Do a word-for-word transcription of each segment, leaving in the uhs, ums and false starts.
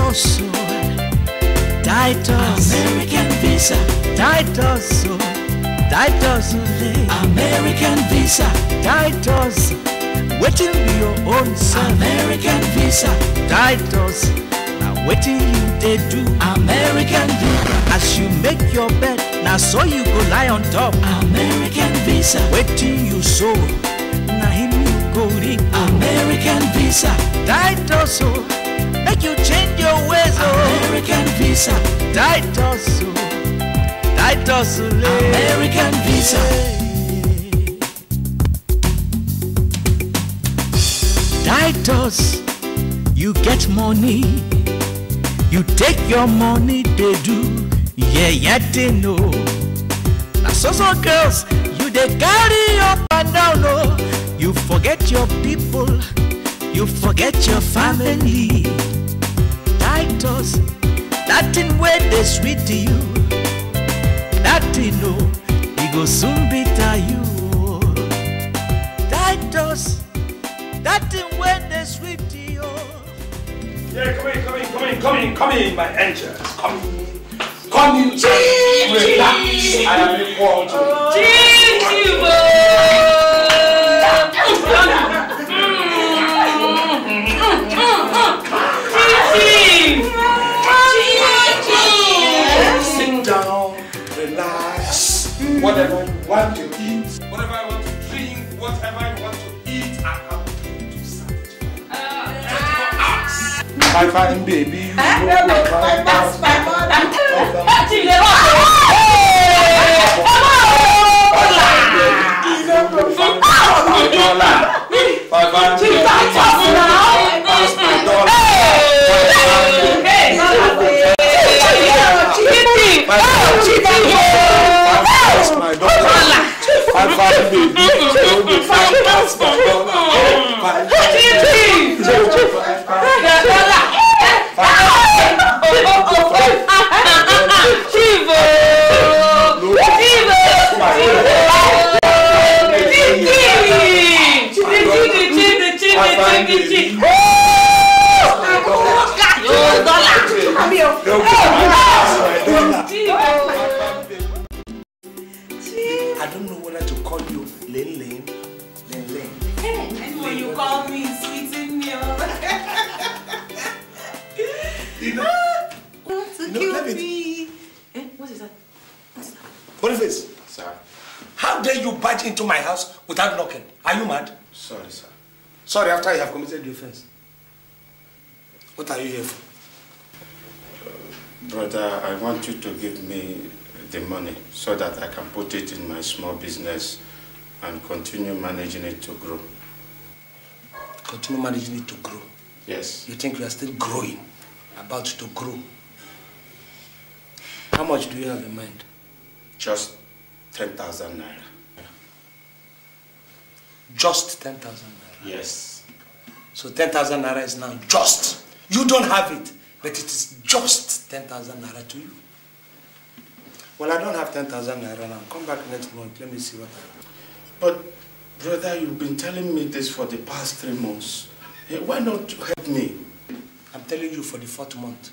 Titus, Titus, American visa. Titus, Titus, American visa. Titus, waiting be your own son. American visa. Titus, now waiting you they do. American visa. As you make your bed, now so you go lie on top. American visa. Waiting you sow, now him you go reap. American visa. Titus, make you change your ways. American visa. Titus, Titus, American visa. Titus, you get money, you take your money, they do, yeah, yeah, they know. Now, so, so girls, you they carry up and down, no. You forget your people, you forget your family. Titus, that thing where they sweet to you, that thing, no, he go soon bitter you. Titus, that thing when they sweet to you. Yeah, come in, come in, come in, come in, come in, my angels. Come in. Come in, relax. I am equal to you. Sit down, relax. Whatever you want to eat, whatever I want to drink, whatever I want to eat, I have to satisfy. My fine baby, you know my past, my mother. I don't know whether to call you Lane Lane, Lane Lane. Hey, and when you call me sweeting me, You know, so you know, cute let me- me. Eh, what is that? What's that? Boniface, Sir. how dare you barge into my house without knocking? Are you mad? Sorry, sir. Sorry, after you have committed the offense. What are you here for? Brother, I want you to give me the money so that I can put it in my small business and continue managing it to grow. Continue managing it to grow. Yes. You think you are still growing, about to grow. How much do you have in mind? Just ten thousand naira. Just ten thousand naira. Yes. So ten thousand naira is now just. You don't have it, but it is just ten thousand naira to you. Well, I don't have ten thousand naira now. Come back next month. Let me see what I have. But, brother, you've been telling me this for the past three months. Eh, why not help me? I'm telling you for the fourth month.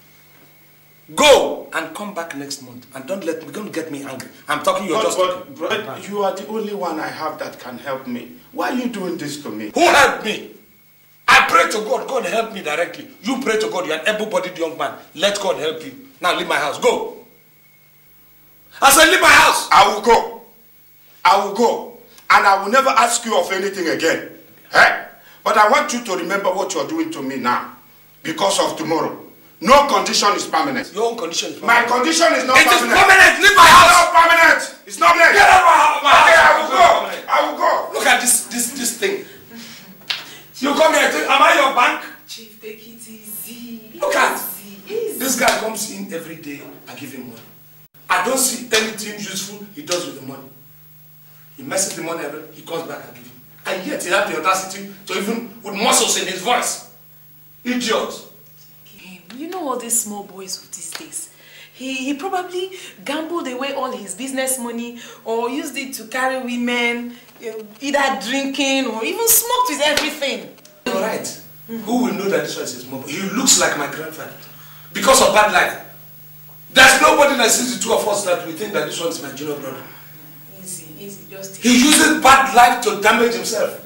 Go and come back next month. And don't let me, don't get me angry. I'm talking, you're But, just but, talking. but you are the only one I have that can help me. Why are you doing this to me? Who helped me? I pray to God. God help me directly. You pray to God. You're an able-bodied young man. Let God help you. Now leave my house. Go. I said leave my house. I will go. I will go. And I will never ask you of anything again. Eh? But I want you to remember what you're doing to me now. Because of tomorrow. No condition is permanent. Your own condition is My permanent. condition is not It is permanent. permanent. Leave my It's house. not permanent. It's not permanent. Get out of my house. Okay, I will go. I will go. Look at this, this, this thing. You come here. Am I your bank? Chief, take it easy. Look at easy. Easy. this guy comes in every day. I give him money. I don't see anything useful he does with the money. He messes the money every. He comes back and gives him. And yet he has the audacity to even with muscles in his voice. Idiot. You know all these small boys of these days. He, he probably gambled away all his business money or used it to carry women, you know, either drinking or even smoked with everything. You're right. Mm. Who will know that this one is his mom? He looks like my grandfather. Because of bad life. There's nobody that sees the two of us that we think that this one is my junior brother. Easy, easy, just He uses bad life to damage himself.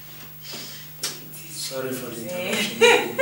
Sorry for the interruption.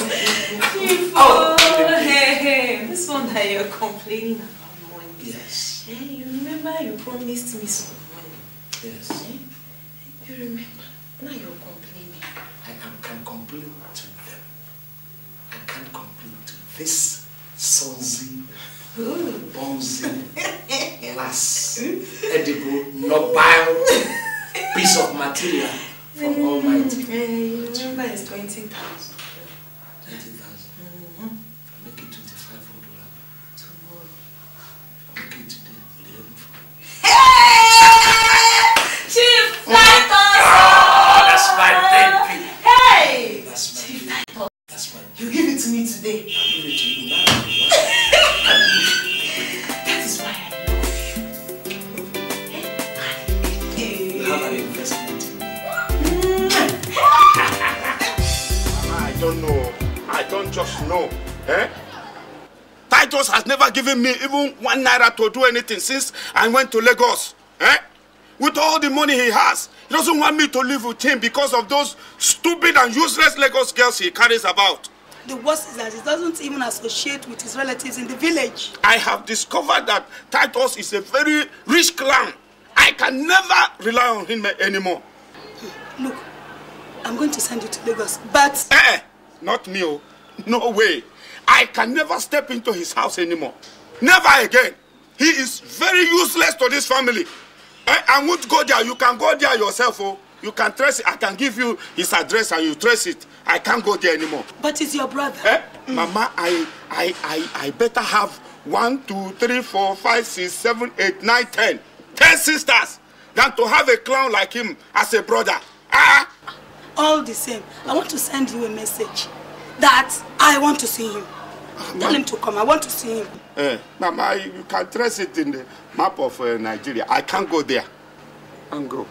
oh, hey, hey, this one that you're complaining about money. Yes. Hey, you remember you promised me some money. Yes. Hey? You remember? Now you're complaining. I can complain to them. I can't complain to this sonzy, bonzy, last, edible, nobile piece of material from Almighty. Hey, you remember it's twenty thousand. twenty thousand. Mm-hmm. If I make it twenty-five for dollar Tomorrow. If I make it today, will you help me? Hey! Chief Titus! Oh, that's my baby. Hey! That's my Chief baby. Titus. That's my baby. You give it to me today. I'll give it to you now. That is why I love you. You have an investment in me. I don't know. I don't just know. Eh? Titus has never given me even one naira to do anything since I went to Lagos. Eh? With all the money he has, he doesn't want me to live with him because of those stupid and useless Lagos girls he carries about. The worst is that he doesn't even associate with his relatives in the village. I have discovered that Titus is a very rich clown. I can never rely on him anymore. Look, I'm going to send you to Lagos, but... Eh, eh, not me, oh. No way. I can never step into his house anymore. Never again. He is very useless to this family. Eh, I won't go there. You can go there yourself, oh. You can trace it. I can give you his address and you trace it. I can't go there anymore. But it's your brother. Eh? Mm. Mama, I, I, I, I better have one, two, three, four, five, six, seven, eight, nine, ten. Ten sisters than to have a clown like him as a brother. Ah! All the same, I want to send you a message that I want to see him. Tell him to come. I want to see him. Eh, Mama, you can trace it in the map of uh, Nigeria. I can't go there. And go.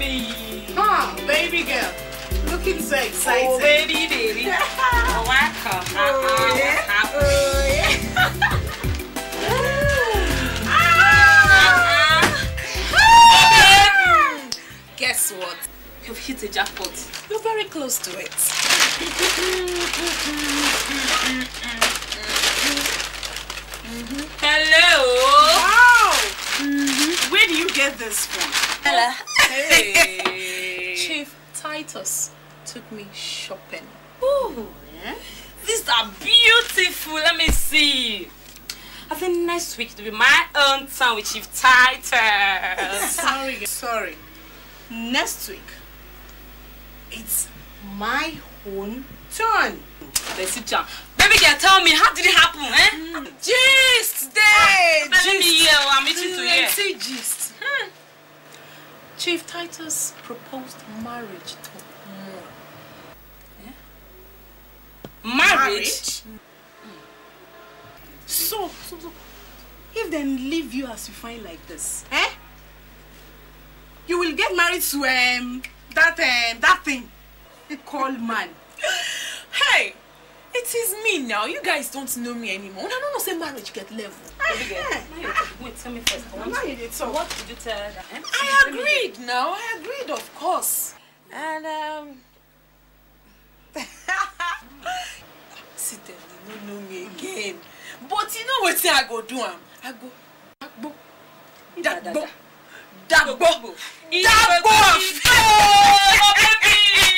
baby. Ah, baby girl. Looking so excited. Oh, baby, baby. Oh, welcome. Oh, yeah. Oh, yeah. Guess what? You've hit a jackpot. You're very close to it. Hello. Wow. Mm-hmm. Where do you get this from? Hello. Hey. Chief Titus took me shopping. Ooh, yeah? These are beautiful. Let me see. I think next week to be my own turn with Chief Titus. Sorry, sorry. Next week, it's my own turn. Baby girl, tell me, how did it happen, eh? Mm. Gist day! Let me hear, I'm itching to hear. Plenty gist. Hmm. Chief Titus proposed marriage tomorrow. Yeah? Marriage? Marriage? Mm. So, so, so, if they leave you as you find like this, eh? You will get married to um that um that thing called man. Hey, it is me now. You guys don't know me anymore. I don't know say marriage get level. Wait, tell me first. I want to, so what did you tell her? That, eh? I agreed now. I agreed, of course. And um sit there, you don't know me again. But you know what I go do? Um, I go Dagbo. Dagbo. Dagbo. Dagbo. Oh, baby.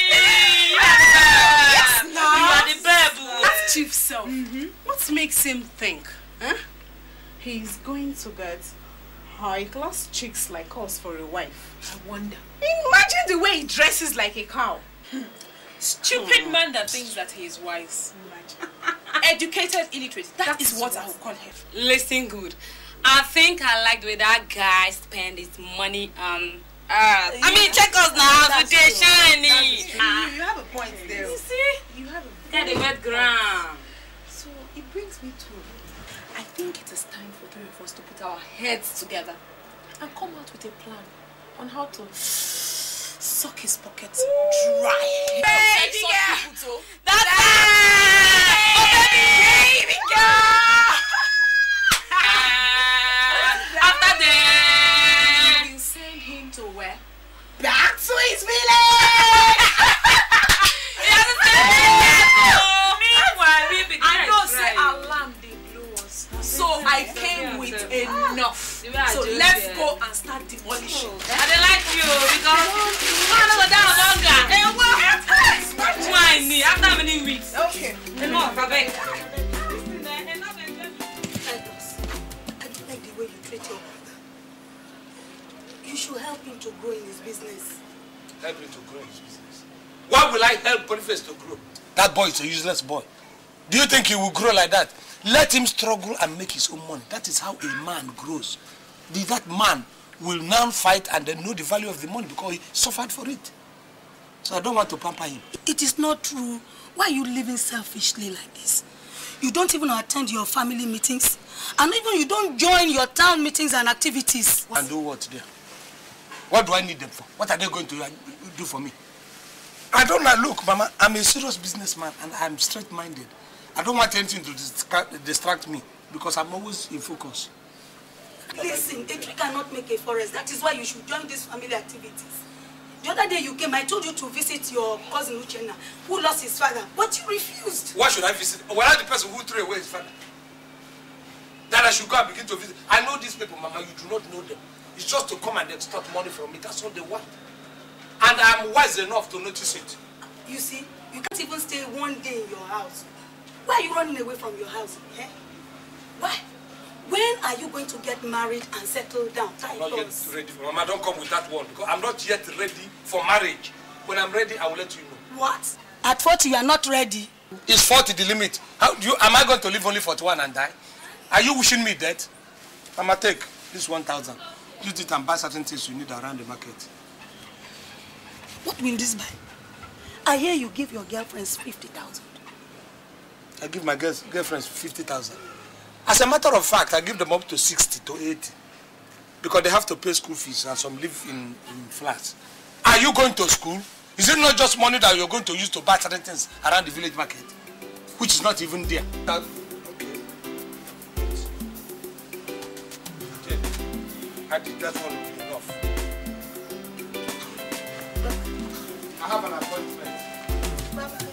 Yes, now. You are the babe. That's Chief self. Mm-hmm. What makes him think? Huh? He's going to get high-class chicks like us for a wife. I wonder. Imagine the way he dresses like a cow. Stupid man that thinks that he is wise. Educated illiterate. That, that is, is what I would call him. Listen good. I think I like the way that guy spend his money on uh, yeah. I mean, check us now today, shiny. Ah. You, you have a point there. You see? You have a Get the wet ground. So it brings me to, I think it is time for three of us to put our heads together and come out with a plan on how to suck his pockets dry. Baby girl! That's it! Oh, baby! Baby girl! After that, you send him to where? Back to his village! He hasn't said it. Meanwhile, baby, I know say alarm they blow us. So I came with enough. So let's go and start demolishing. I don't like you because you want to go down longer. Hey, what? Why me? After how many weeks? Okay. Enough, I beg. I don't like the way you treat your brother. You should help him to grow in his business. Help him to grow in his business? Why will I help Boniface to grow? That boy is a useless boy. Do you think he will grow like that? Let him struggle and make his own money. That is how a man grows. The, that man will now fight and then know the value of the money because he suffered for it. So I don't want to pamper him. It is not true. Why are you living selfishly like this? You don't even attend your family meetings. And even you don't join your town meetings and activities. And do what there? What do I need them for? What are they going to do for me? I don't know. Look, Mama, I'm a serious businessman and I'm straight-minded. I don't want anything to distract, distract me because I'm always in focus. Listen, a tree cannot make a forest. That is why you should join these family activities. The other day you came, I told you to visit your cousin Uchenna, who lost his father, but you refused. Why should I visit? Well, I'm the person who threw away his father. That I should go and begin to visit. I know these people, Mama, you do not know them. It's just to come and extort money from me. That's all they want. And I'm wise enough to notice it. You see, you can't even stay one day in your house. Why are you running away from your house? Eh? Why? When are you going to get married and settle down? I'm not yet ready. Mama, don't come with that word because I'm not yet ready for marriage. When I'm ready, I will let you know. What? At forty, you are not ready. Is forty the limit? How do you? Am I going to live only forty-one and die? Are you wishing me death? Mama, take this one thousand. Use it and buy certain things you need around the market. What will this buy? I hear you give your girlfriends fifty thousand. I give my girls, girlfriends fifty thousand. As a matter of fact, I give them up to sixty to eighty. Because they have to pay school fees and some live in, in flats. are you going to school? Is it not just money that you're going to use to buy certain things around the village market? Which is not even there. That, okay. Okay. I think that's all enough. I have an appointment. Bye-bye.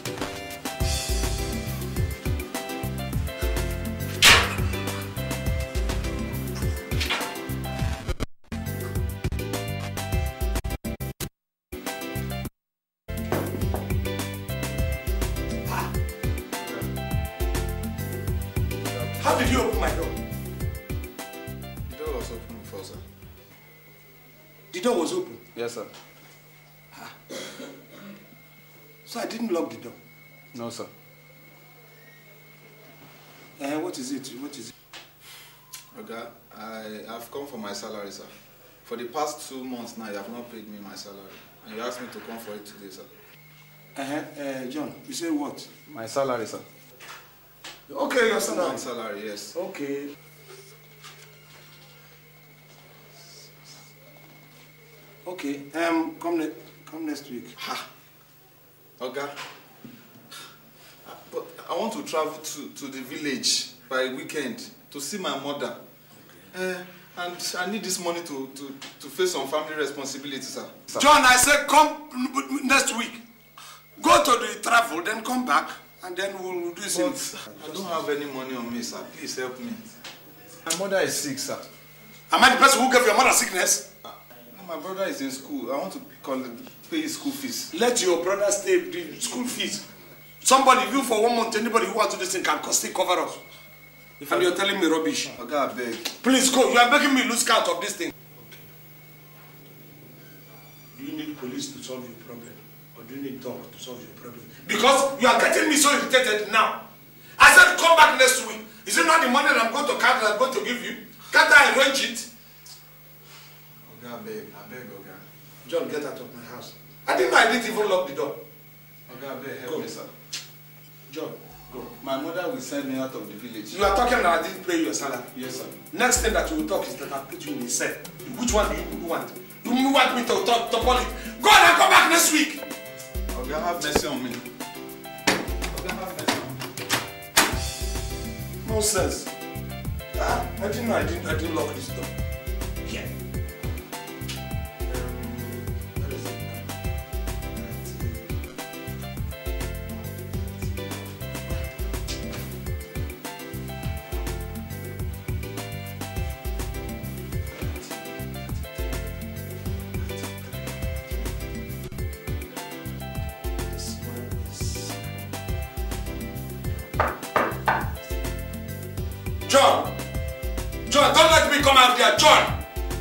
How did you open my door? The door was open before, sir. The door was open? Yes, sir. Ah. So I didn't lock the door? No, sir. Uh, what is it? What is it? Okay, I have come for my salary, sir. For the past two months now, you have not paid me my salary. And you asked me to come for it today, sir. Uh-huh. Uh, John, you say what? My salary, sir. Okay, your salary. My salary, yes. Okay. Okay. Um, come ne come next week. Ha. Okay. But I want to travel to to the village by weekend to see my mother. Okay. Uh, and I need this money to to to face some family responsibilities, sir. John, I said come next week. Go to the travel, then come back. And then we'll do this. I don't have any money on me, sir. Please help me. My mother is sick, sir. Am I the person who gave your mother sickness? Uh, my brother is in school. I want to call him, pay his school fees. Let your brother stay the school fees. Somebody, you for one month, anybody who wants to do this thing can still cover us. If and I, you're telling me rubbish. Okay, I beg. Please go. You are making me lose count of this thing. Okay. Do you need police to solve your problem? Or do you need dog to solve your problem? Because you are getting me so irritated now. I said come back next week. Is it not the money that I'm going to count that I'm going to give you? Can't I arrange it? Okay, I beg. I beg, okay. John, get out of my house. I didn't know I didn't even lock the door. Okay, I beg. Help go. me, sir. John, go. My mother will send me out of the village. You are talking that I didn't pay you your salary. Yes, sir. Next thing that you will talk is that I'll put you in a cell. Which one do you want? Do you want me to talk to police? Go on and come back next week. Okay, have mercy on me. Okay, have mercy on me. Nonsense. Ah, I didn't know I didn't I didn't lock this door. Yeah. John! John, don't let me come out there, John!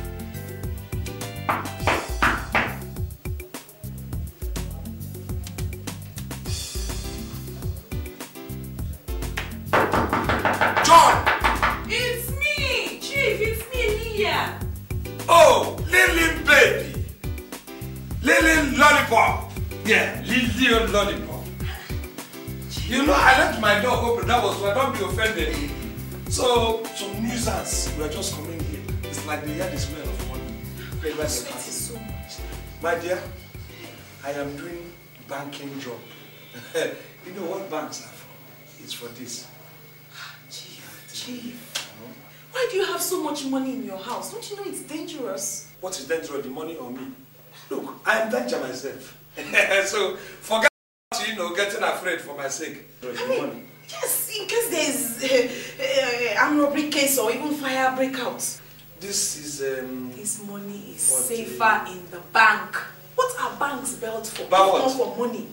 John! It's me! Chief, it's me, Lilia! Oh, Lily baby! Lily lollipop! Yeah, Lily lollipop. You know, I left my door open, that was why, don't be offended. So, some nuisance, we are just coming here. It's like they hear the smell of money. I'm sweating so much. My dear, I am doing banking job. You know what banks are for? It's for this. Chief, Chief, no? Why do you have so much money in your house? Don't you know it's dangerous? What is dangerous, the money or me? Look, I am danger myself. So, forget, you know, getting afraid for my sake. I mean, yes, in case there's uh, uh, armed robbery case or even fire breakouts. This is um. This money is safer in the bank. What are banks built for? About what? Not for money.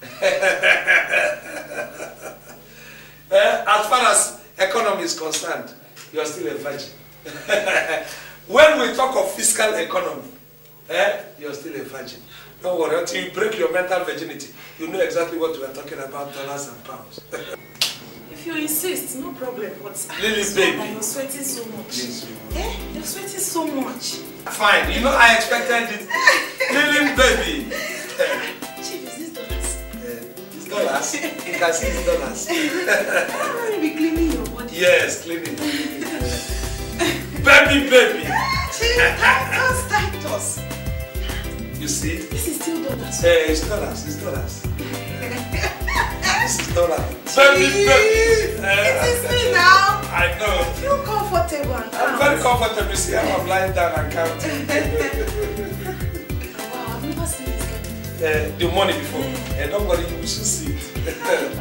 uh, as far as economy is concerned, you are still a virgin. When we talk of fiscal economy, eh, you are still a virgin. Don't worry, until you break your mental virginity, you know exactly what we are talking about, dollars and pounds. If you insist, no problem. But Lily, baby. You're sweating so much. Yes, you eh? You're sweating so much. Fine. You know, I expected it. Lily, baby. Chief, is this dollars? Uh, it's dollars. You can see it's dollars. I'm going to be cleaning your body. Yes, cleaning. Baby, baby. Chief, Titus, Titus. You see? This is still dollars. Eh, it's dollars, it's dollars. This is dollars. Baby, baby. It is me now. I know. I feel comfortable and calm. I'm very comfortable. See how I'm lying down and counting. Wow, I've never seen this kind of Uh, the money before. Mm. Uh, don't worry, you should see it.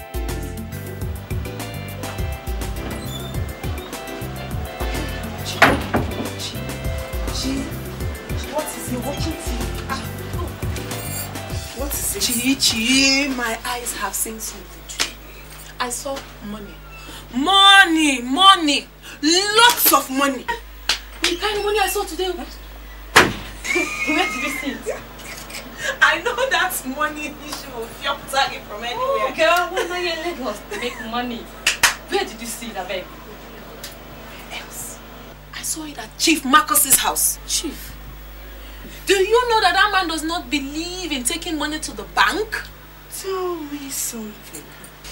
What is it? Watching T V. Ah, oh. What is it? Chi, Chi, my eyes have seen something. I saw money. Money, money. Lots of money. The kind of money I saw today. Where did you see it? I know that's money issue of your target from anywhere. Oh, girl, when are you in Lagos to make money? Where did you see that, babe? Else. I saw it at Chief Marcus's house. Chief? Do you know that that man does not believe in taking money to the bank? Tell me something.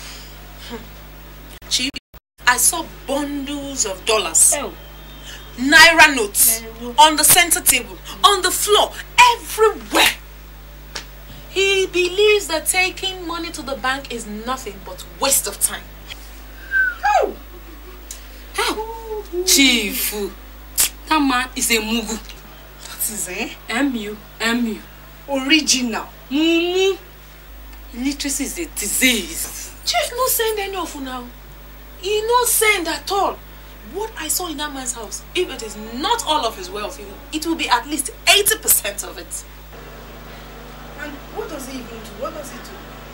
Chief, I saw bundles of dollars. Oh. Naira notes. Oh. On the center table. On the floor. Everywhere. He believes that taking money to the bank is nothing but waste of time. How? How? Chief, that man is a mugu. What is it? M U M U. Original. Mumu. Illiteracy is a disease. Chief no send any of you now. He no send at all. What I saw in that man's house, if it is not all of his wealth, it will be at least eighty percent of it. And what does he even do? What does he do?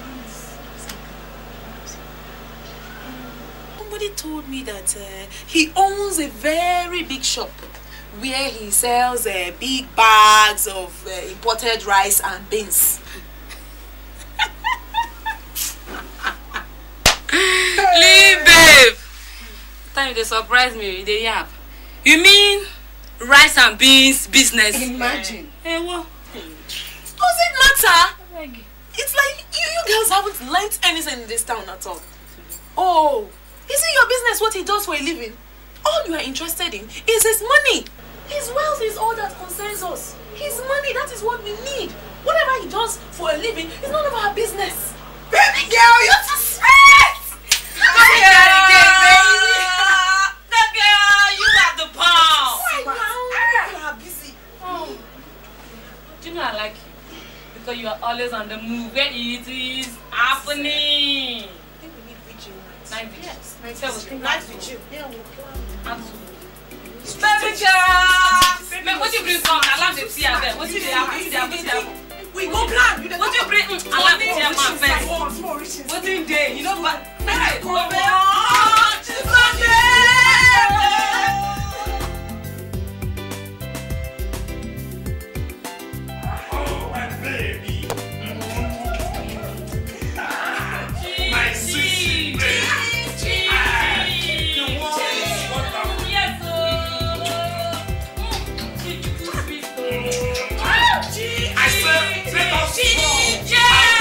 Somebody told me that uh, he owns a very big shop where he sells uh, big bags of uh, imported rice and beans. Leave, babe. Time they surprise me, they yap. You mean rice and beans business? Imagine. Hey, what? Does it matter? It's like you, you girls haven't learnt anything in this town at all. Oh, isn't your business what he does for a living? All you are interested in is his money. His wealth is all that concerns us. His money, that is what we need. Whatever he does for a living is none of our business. Baby girl, you're too sweet! Come here again, baby! The girl, you are the bomb! Why now? You are busy. Oh. Do you know I like you? Because you are always on the move where it is happening. I think we need vigilance. Night vigil. Yes, night So we vigil. think Night that's vigil. Yeah, we'll plan. Absolutely. Baby girl! Man, what do you bring from? Alarm the tea there. What do you have? What do you have? What do you have? We go plan. You What do you bring? Alarm the tea man first. What do you do? You know what? Hey, go on! She's on there! Oh, my baby. My sweet baby. The world is wonderful. Yes, I said, let us go.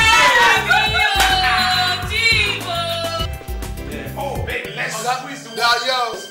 Oh, baby, let's go. They are yours.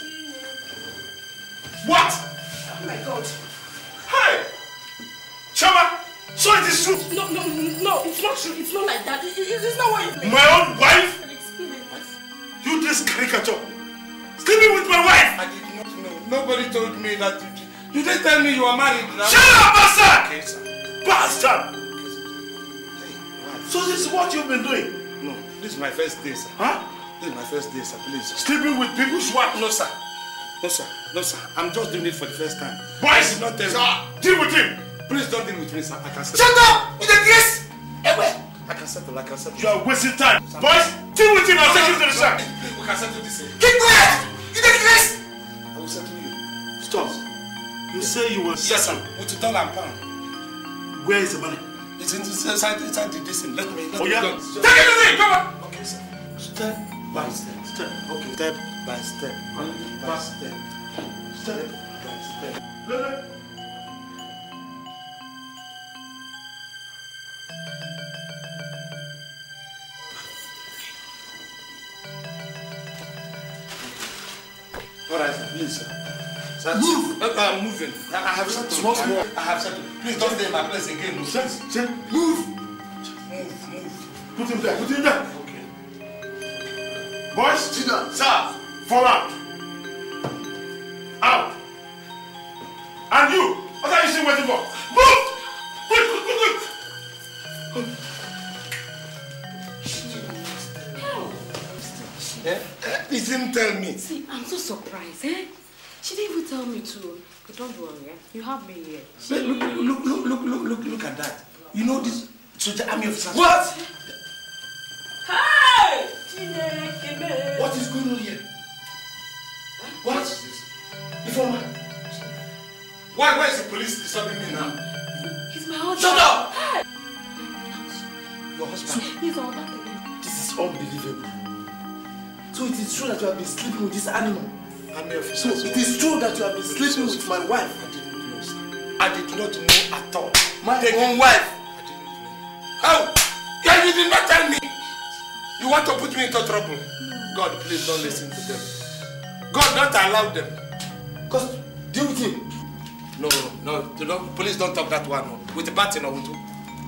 What? Oh my God. Hey! Chama, so it is true. No, no, no, it's not true. It's not like that. It, it, it's not what you My own wife? You this caricature. Sleeping with my wife. I did not know. Nobody told me that you did. You didn't tell me you were married now. Shut up, bastard! Okay, sir. Bastard! Hey, So this is what you've been doing? no, this is my first day, sir. Huh? This is my first day, sir. Please. Sleeping with people's wife? No, sir. No, sir. No, sir. I'm just doing it for the first time. Boys, Not tell sir, me. deal with him. Please don't deal with me, sir. I can settle. Shut up! You the grace! I can settle. I can settle. You are wasting time. Boys, deal with him. I'll take him to the side. Please, we can settle this. eh. Keep quiet! You the grace! I will settle you. Stop. You say you will Yes, sir. settle. With the dollar and pound. Where is the money? It's inside, inside the distance. Let me. Let Oh me yeah? go. Take it to me! Come on! Okay, sir. Step by step. Step. Okay. Step By step. by By step. step. Step. By step. Lele. All right, sir. Please, sir. Sir, move! I'm moving. I have settled. Small, small. I have settled. Please don't stay in my place again. No. Sir, sir, move! Move, move. Put him there, put him there. Okay. Boys, sit down. Sir, fall out. Out. And you, what are you still waiting for? Move! Quick, quick, quick, quick. Eh? He didn't tell me. See, I'm so surprised, eh? She didn't even tell me to. But don't worry, eh? You have me here. Look, look, look, look, look, look, look at that. You know this soldier army officer. What? Hey! What is going on here? What is this? Informer. Why, why is the police disturbing me now? He's my husband. Shut up! Hey! Your husband. He's all that. This is unbelievable. So it is true that you have been sleeping with this animal? Army officer. So it is true that you have been sleeping with my wife? I didn't know, sir. I did not know at all. My own wife? I didn't know. How? Yeah, you did not tell me. You want to put me into trouble? God, please don't listen to them. God, don't allow them. Because deal with him. No, no, no, no, please don't talk that one. No. With the batting or with who?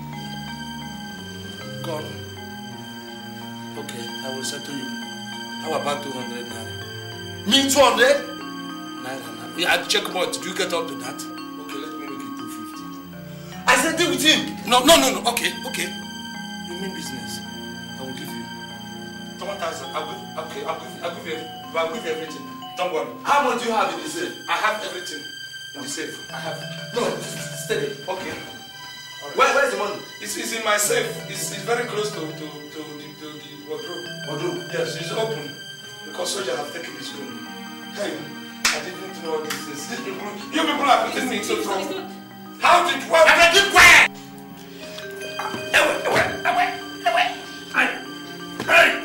God. Okay, I will settle you. How about two hundred naira? Me two hundred? Naira, naira. Yeah, I'll check more. Did you get up to that? Okay, let me look at two fifty. I said deal with him. No, no, no, no. Okay, okay. You mean business? I will give you. one thousand. I'll give, okay, I'll give, I'll give you, I'll give you everything. Don't worry. How much do you have in the safe? I have everything in the safe. I have. No, steady. Okay. Right. Where, where's the money? It's, it's in my safe. It's, it's very close to, to, to, the, to the wardrobe. Wardrobe? Yes, it's open. Because soldiers have taken this room. Hey, I didn't know this is. These people, you people are putting me into trouble. How did what? I keep quiet! Away, away, away, away. Hey! Hey!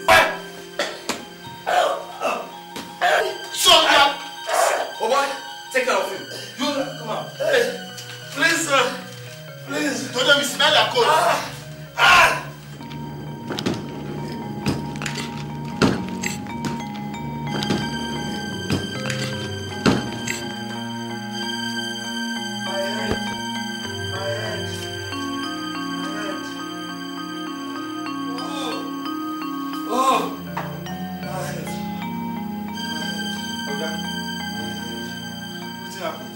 Soldier! Oh boy, take care of him. You, come on. Hey, please, sir. Please. Told them we smell your coat. Ah! Ah! My head. My head. My head. Oh. Oh. My head. My head. What's happened?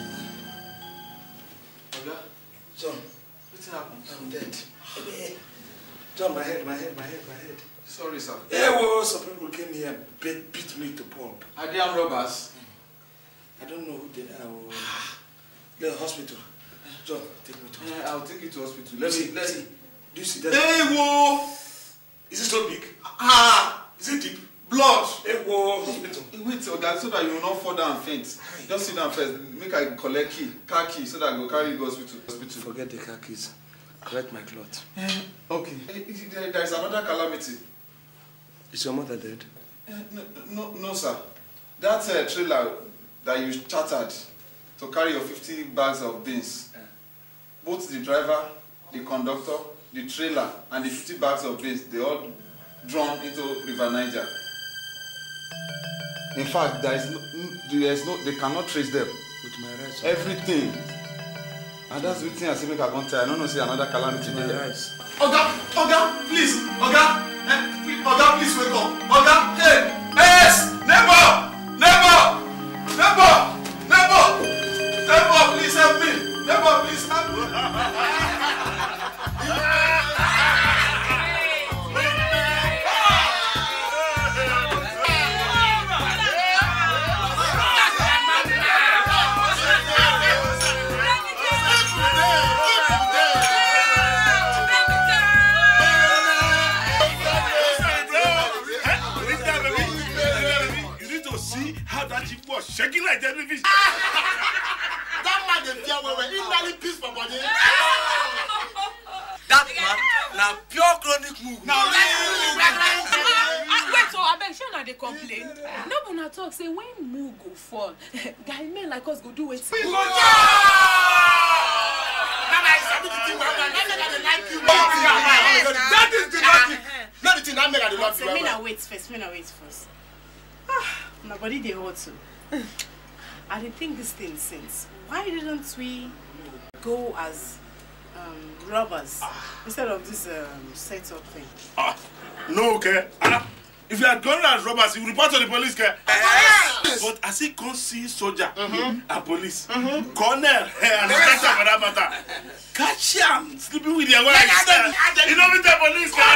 Oga? John, what's happened? I'm dead. John, my head, my head, my head, my head. Sorry, sir. Yeah, well, some people came here and beat, beat me to pulp. Are they armed robbers? I don't know who they are. The hospital. John, take me to hospital. Yeah, I'll take you to hospital. Let Let me, me, let let me. me. Do you see that? Hey, whoa! Is it so big? Ah! Is it deep? Blood! Hey, whoa, hospital. Wait, Oga, so that you will not fall down and faint. Just sit down first. Make I collect key, car key, so that I go carry you to hospital. hospital. Forget the car keys. Collect my cloth. Uh, okay. There, there is another calamity. Is your mother dead? Uh, no, no, no, sir. That uh, trailer that you chartered to carry your fifty bags of beans, yeah. Both the driver, the conductor, the trailer, and the fifty bags of beans, they all drawn into River Niger. In fact, there is no, there is no, they cannot trace them. With my rights. Everything. And that's the thing I say make I can't tell. I don't know, see another calamity My there. rights. Oga, Oga, please, Oga, eh, please, Oga, please wake up. Oga, hey, yes, neighbor, neighbor, neighbor, neighbor, neighbor, please help me. Neighbor, please help me. Shaking like jellyfish. That man dey fear well well. He nearly piss for body. That man, now pure chronic move. Now wait, so I beg, shall not they complain? No one at talk say when moo go fall, guy men like us go do it. We go down. That is the logic. Not the thing that make I the logic. Me now wait first. Me now wait first. Ah, my body they hurt too. I didn't think this thing since. Why didn't we go as um, robbers ah. instead of this um, set-up thing? Ah, no, okay. Ah. If you had gone as robbers, you report to the police, okay? Yes. But as he can't see soldier mm-hmm. and police, mm-hmm. colonel and detective for that matter, catch him sleeping with your wife. You know with the police, okay?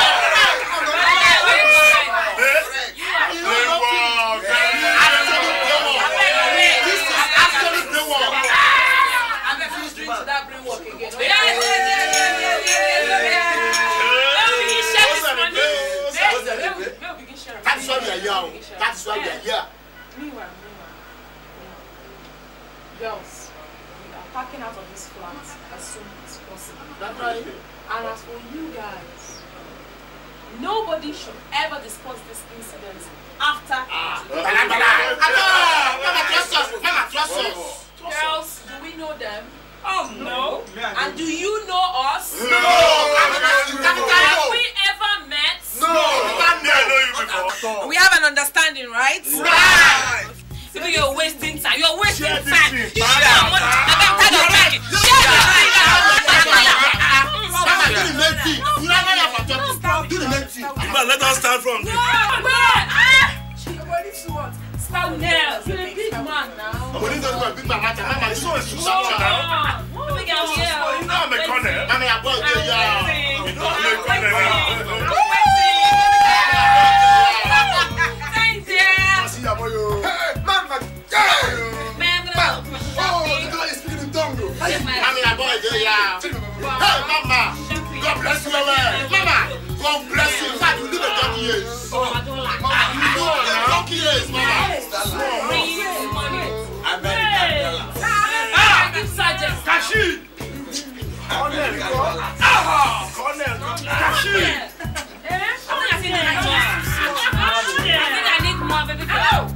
That's why we are here. That's why we are here. Meanwhile, meanwhile, girls, we are packing out of this flat as soon as possible. That's right. And as for you guys, nobody should ever discuss this incident after. Ah. Mama, trust us. Mama, trust us. Girls, do we know them? Oh no. And do you know us? No. Have we ever met? No. I know you before. We have an understanding, right? Right. So you're wasting time. You're wasting time. You should have money. I'm tired of talking. Shut up. Do the main thing. Let us start from there. Start now. You're a big man now. I'm going to go a big man. Mama, you know it's now. Let me get here. You know I'm a corner. Mama, you're going to yeah. You know I'm a corner. Thank you. Hey, Mama, oh, the guy is speaking in tongue. Mama, you're going to yeah. Hey, Mama, God bless you, Mama. God bless you. In fact, you live a donkey years. Oh, I don't like that. You know, a donkey years, Mama. I'm very good. Ah, give Sergeant. Kashi. Colonel. Ah, Colonel. Kashi. I think I think I need I think I need more, baby girl.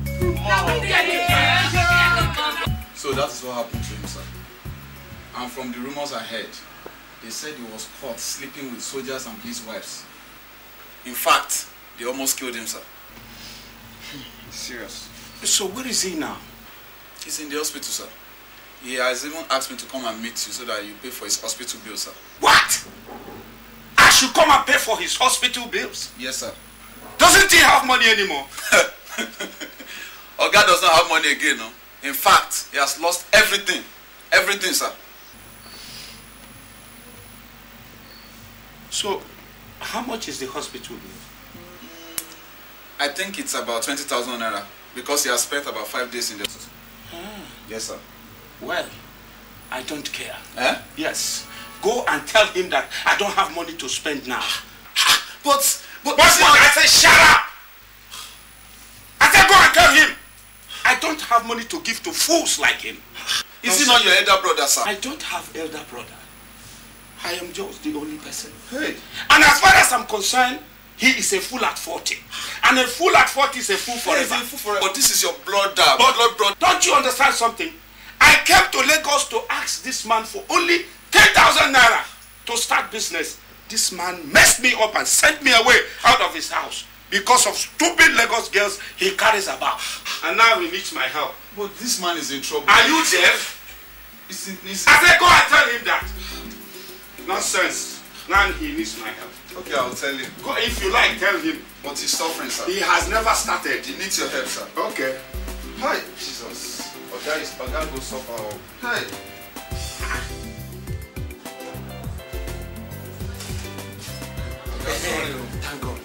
So that is what happened to him, sir. And from the rumors I heard, they said he was caught sleeping with soldiers and police wives. In fact, they almost killed him, sir. Serious. So where is he now? He's in the hospital, sir. He has even asked me to come and meet you so that you pay for his hospital bill, sir. What? I should come and pay for his hospital bills? Yes, sir. Doesn't he have money anymore? Oga does not have money again, no? In fact, he has lost everything. Everything, sir. So, how much is the hospital bill? I think it's about twenty thousand naira because he has spent about five days in the hospital. Ah. Yes, sir. Well, I don't care. Eh? Yes. Go and tell him that I don't have money to spend now. But, but... But I said, shut up! I said, go and tell him. I don't have money to give to fools like him. Is he not your elder brother, sir? I don't have elder brother. I am just the only person. Hey. And as far as I'm concerned, he is a fool at forty. And a fool at forty is a fool forever. He is a fool forever. But this is your brother. But blood brother. Don't you understand something? I came to Lagos to ask this man for only ten thousand naira to start business. This man messed me up and sent me away out of his house because of stupid Lagos girls he carries about. And now he needs my help. But this man is in trouble. Are you deaf? It's in, it's I said, go and tell him that. Nonsense. Now he needs my help. Okay, I'll tell him. Go, if you like, tell him. But he's suffering, sir. He has never started. He needs your help, sir. Okay. Hi, Jesus. Oga is Oga go suffer. Hi. Thank God.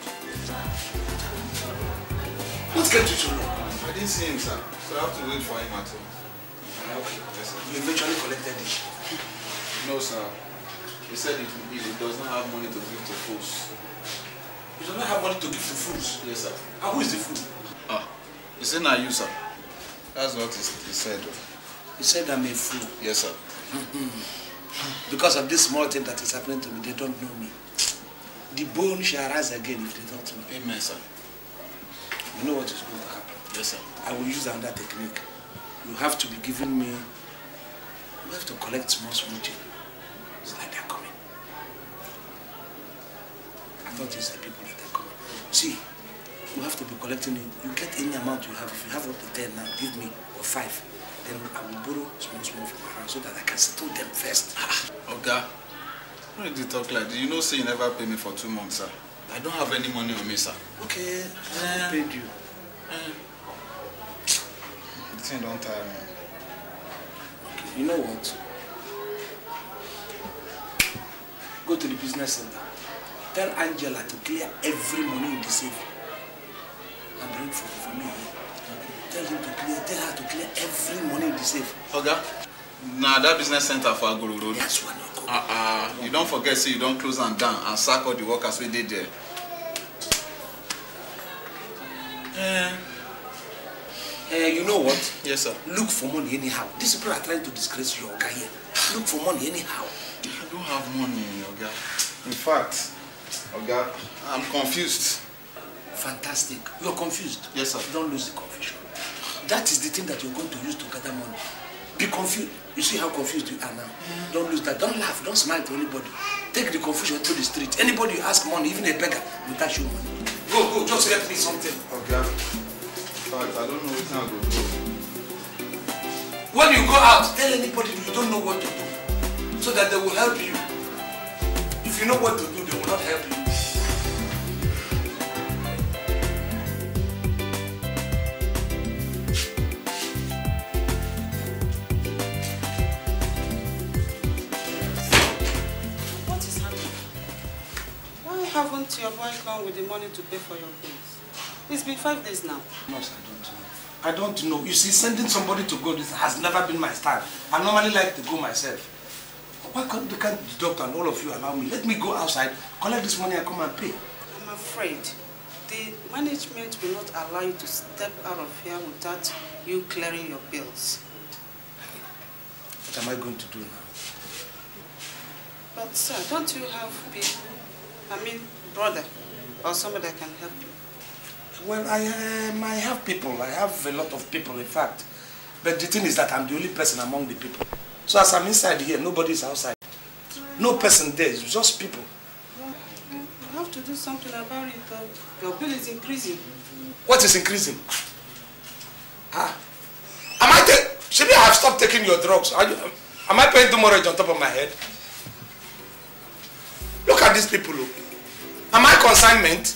What's going to do? I didn't see him, sir. So I have to wait for him at home. Okay. Yes, sir. You eventually collected it. No, sir. He said he, he does not have money to give to fools. You do not have money to give to fools? Yes, sir. And who is the fool? Ah, he said not you, sir. That's what he, he said. He said I'm a fool. Yes, sir. Because of this small thing that is happening to me, they don't know me. The bone shall rise again if they don't know. Amen, sir. You know what is going to happen? Yes, sir. I will use another technique. You have to be giving me, you have to collect small, small change. It's like they're coming. I thought it's the people that are coming. See, you have to be collecting it. You get any amount you have. If you have up to ten now, give me of five. Then I will borrow small small from around so that I can settle them first. Okay. Why did you talk like this? You know, say you never pay me for two months, sir. I don't have any money on me, sir. Okay, I uh, paid you. Uh, the thing don't tire me. Okay, you know what? Go to the business center. Tell Angela to clear every money in the safe and bring food for me. Tell him to clear, tell her to clear every money in the safe. Okay. Nah, that business center for Aguru Road. That's one. Uh uh. You don't forget, see, you don't close them down and sack all the workers we did there. Uh, uh, you know what? Yes, sir. Look for money anyhow. These people are trying to disgrace your guy here. Look for money anyhow. I don't have money, Oga. In fact, Oga, I'm confused. Fantastic. You're confused? Yes, sir. Don't lose the confusion. That is the thing that you're going to use to gather money. Be confused. You see how confused you are now. Mm. Don't lose that. Don't laugh. Don't smile to anybody. Take the confusion to the street. Anybody you ask money, even a beggar, will touch you money. Go, go. Just get me something. Okay. In fact, I don't know what I'm going to do. When you go out, tell anybody you don't know what to do, so that they will help you. If you know what to do, they will not help you. Haven't your boy come with the money to pay for your bills? It's been five days now. No, sir, I don't know. I don't know. You see, sending somebody to go this has never been my style. I normally like to go myself. Why can't the, can't the doctor and all of you allow me? Let me go outside, collect this money and come and pay. I'm afraid the management will not allow you to step out of here without you clearing your bills. What am I going to do now? But sir, don't you have people? I mean, brother, or somebody that can help you? Well, I, um, I have people. I have a lot of people, in fact. But the thing is that I'm the only person among the people. So as I'm inside here, nobody is outside. No person there, it's just people. Well, you have to do something about it. Uh, your bill is increasing. What is increasing? Ah. Am I take? Should I have stopped taking your drugs? Are you, am I paying too much on top of my head? Look at these people. Look. Am I consignment?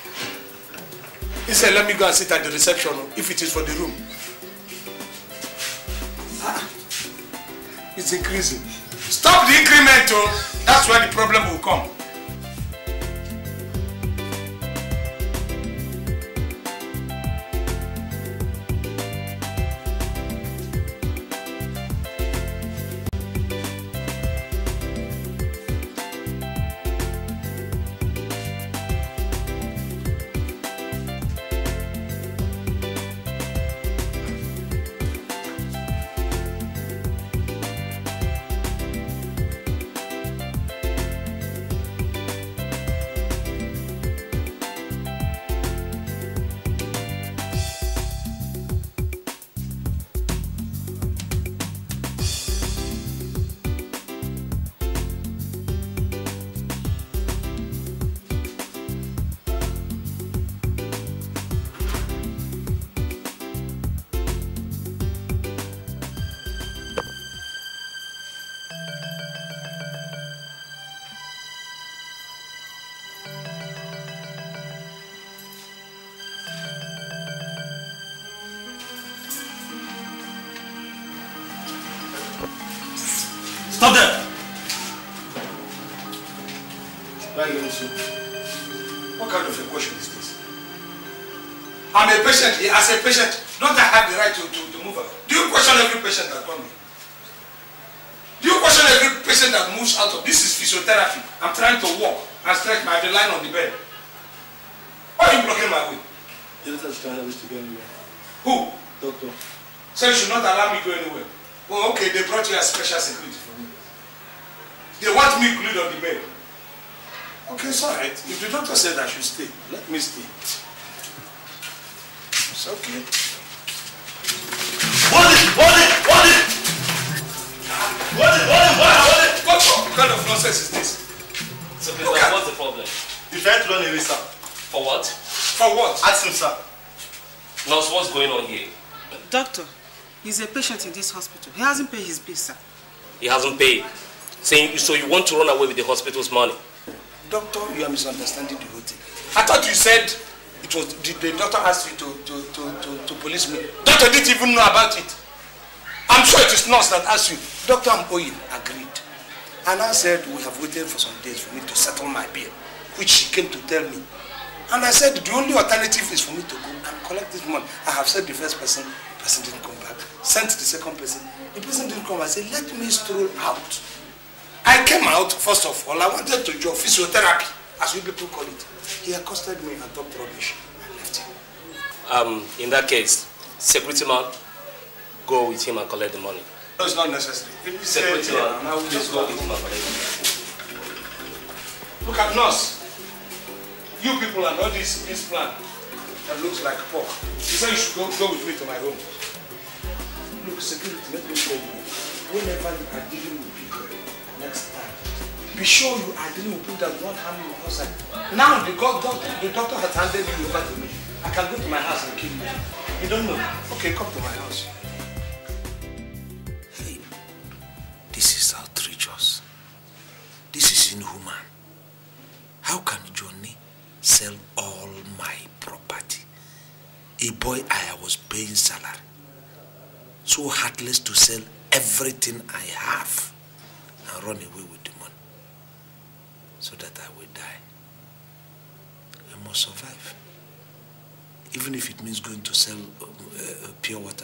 He said, let me go and sit at the reception if it is for the room. Ah, it's increasing. Stop the increment, oh. That's where the problem will come. Stop there! Where are you going to? What kind of a question is this? I'm a patient here. As a patient, don't I have the right to, to, to move out? Do you question every patient that comes here? Do you question every patient that moves out of? This is physiotherapy. I'm trying to walk and stretch my body line on the bed. Why are you blocking my way? The doctor is trying to go anywhere. Who? Doctor. So you should not allow me to go anywhere. Oh, okay, they brought you a special security for me. They want me glued on the bed. Okay, it's alright. If the doctor said I should stay, let me stay. It's okay. Hold it! Hold it! Hold it! Hold it! Hold it! Hold it! What, what kind of nonsense is this? So, please, okay. What's the problem? You trying to run away, sir. For what? For what? Ask him, sir. Nurse, what's going on here? Doctor, He's a patient in this hospital. He hasn't paid his bill, sir. He hasn't paid. Saying, so you want to run away with the hospital's money? Doctor, you are misunderstanding the whole thing. I thought you said it was the, the doctor asked you to, to, to, to, to police me. Doctor didn't even know about it. I'm sure it is nurse that asked you. Doctor Mboyin agreed. And I said we have waited for some days for me to settle my bill, which she came to tell me. And I said the only alternative is for me to go and collect this money. I have said the first person, the person didn't come back. Sent the second person, the person didn't come. I said, let me stroll out. I came out, first of all, I wanted to do physiotherapy, as we people call it. He accosted me and talked rubbish. I left him. Um, in that case, security man, go with him and collect the money. No, it's not necessary. If security man, yeah, I will just go with him and collect the money. Look at nurse. You people and all this, this plan that looks like pork. He said you should go, go with me to my room. Look, security, let me tell you. Whenever you are dealing with people next time, be sure you are dealing with people that will not harm you outside. Now the doctor, the doctor has handed you over to me. I can go to my house and kill you. You don't know? Okay, come to my house. Hey, this is outrageous. This is inhuman. How can Johnny sell all my property? A boy I was paying salary. So heartless to sell everything I have and run away with the money so that I will die. I must survive. Even if it means going to sell uh, uh, pure water.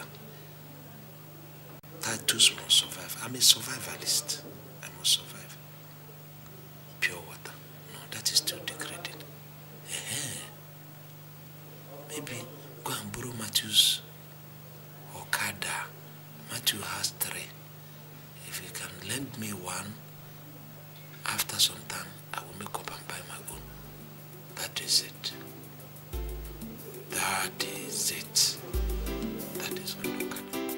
Titus must survive. I'm a survivalist. I must survive. Pure water. No, that is too degraded. Uh-huh. Maybe go and borrow Matthew's Okada. Matthew has three. If he can lend me one, after some time, I will make up and buy my own. That is it. That is it. That is good. Okada.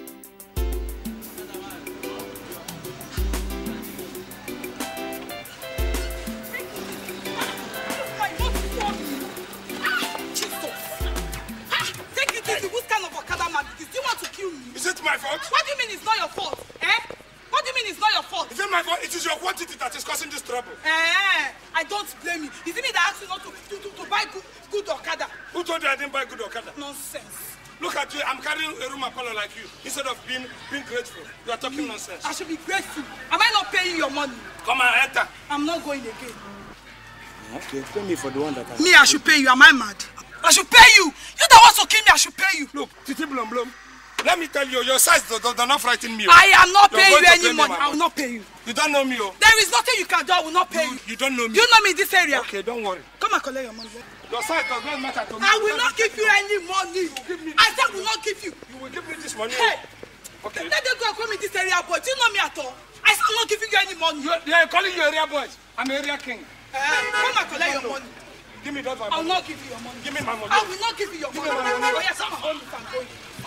Is it my fault? What do you mean it's not your fault? Eh? What do you mean it's not your fault? Is it my fault? It is your quantity that is causing this trouble. Eh, I don't blame you. Is it me that asked you not to, to, to, to buy good, good Okada? Who told you I didn't buy good Okada? Nonsense. Look at you, I'm carrying a room color like you. Instead of being being grateful, you are talking nonsense. I should be grateful. Am I not paying your money? Come and enter. I'm not going again. Okay, pay me for the one that I... Me, I should pay you. Am I mad? I should pay you. You that wants to kill me, I should pay you. Look, Titi Blum Blum. Let me tell you, your size does not frighten me. I am not paying you any money. I will not pay you. You don't know me, oh. There is nothing you can do. I will not pay you. You don't know me. You know me in this area. Okay, don't worry. Come and collect your money. Your size does not matter to me. I will not give you any money. Give me I said I will not give you. You will give me this money. Hey. Okay. Let them go and come in this area, boy. Do you know me at all? I said I'm not giving you any money. You, they are calling you area boys. I'm area king. Uh, come and collect your money. Give me that money. I will not give you your money. Give me my money. I will not give you your give money. Me my money. Oh, yes, I'm going to go.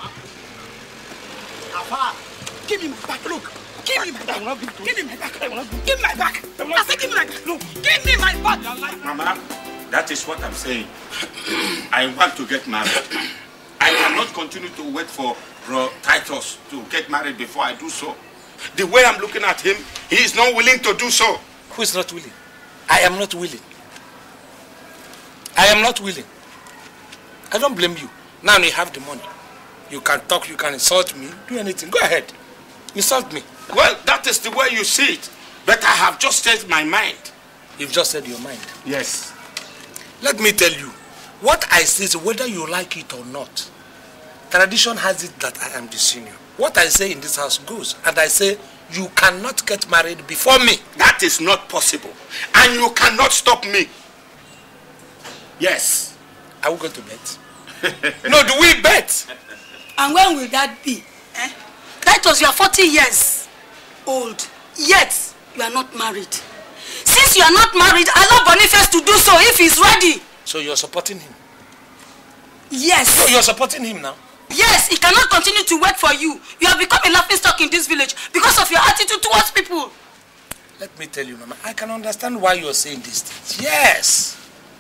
Apa. Give me my back. Look. Give me my back. Give me my back. Give me my back. I said give me my back. Look. Give me my back. Mama, that is what I'm saying. I want to get married. I cannot continue to wait for Bro Titus to get married before I do so. The way I'm looking at him, he is not willing to do so. Who is not willing? I am not willing. I am not willing. I don't blame you. Now you have the money. You can talk, you can insult me, do anything. Go ahead. Insult me. Well, that is the way you see it. But I have just changed my mind. You've just said your mind. Yes. Let me tell you, what I say is whether you like it or not, tradition has it that I am the senior. What I say in this house goes. And I say, you cannot get married before me. That is not possible. And you cannot stop me. Yes. Are we going to bet? No, do we bet? And when will that be? Eh? That was your forty years old. Yet, you are not married. Since you are not married, allow Boniface to do so if he's ready. So you're supporting him? Yes. So you're supporting him now? Yes, he cannot continue to work for you. You have become a laughing stock in this village because of your attitude towards people. Let me tell you, Mama, I can understand why you're saying these things. Yes.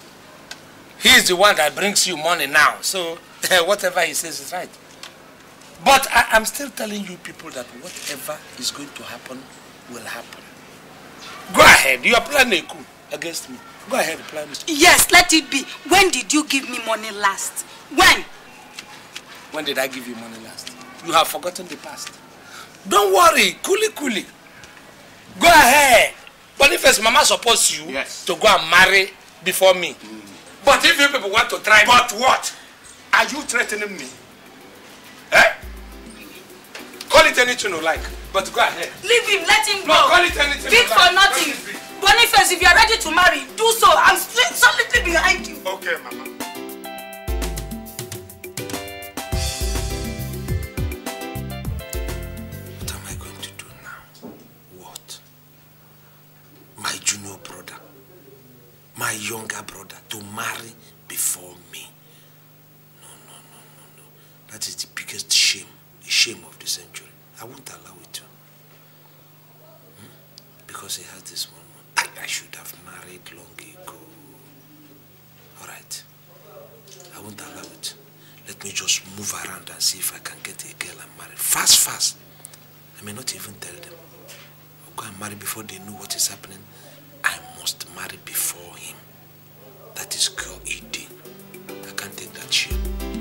He is the one that brings you money now. So whatever he says is right. But I am still telling you people that whatever is going to happen will happen. Go ahead. You are planning a coup against me. Go ahead, plan it. Yes, let it be. When did you give me money last? When? When did I give you money last? You have forgotten the past. Don't worry. Coolly, coolly. Go ahead. But if it's Mama supposed you yes. to go and marry before me. Mm. But if you people want to try But me, what? Are you threatening me? Eh? Call it anything you like. But go ahead. Leave him, let him go. No, call it anything Big you for like. nothing. Boniface, if you are ready to marry, do so. I'm straight solidly behind you. Okay, Mama. What am I going to do now? What? My junior brother, my younger brother, to marry before me. No, no, no, no, no. That is the biggest shame, the shame of the century. I won't allow it to. Hmm? Because he has this one. I, I should have married long ago. All right. I won't allow it. Let me just move around and see if I can get a girl and marry. Fast, fast. I may not even tell them. I'll go and marry before they know what is happening. I must marry before him. That is girl eating. I can't take that shit.